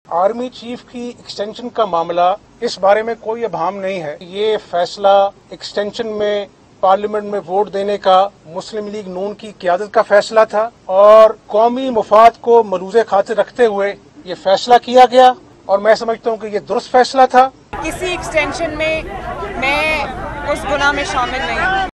Army chief की extension का मामला, इस बारे में कोई अभाम नहीं है। ये फैसला एक्सटेंशन में पार्लियामेंट में वोट देने का मुस्लिम लीग नून की क़यादत का फैसला था और कौमी मुफाद को मलूज़े खातिर रखते हुए ये फैसला किया गया और मैं समझता हूँ कि ये दुरुस्त फैसला था। किसी एक्सटेंशन में मैं उस गुनाह में शामिल नहीं हूँ।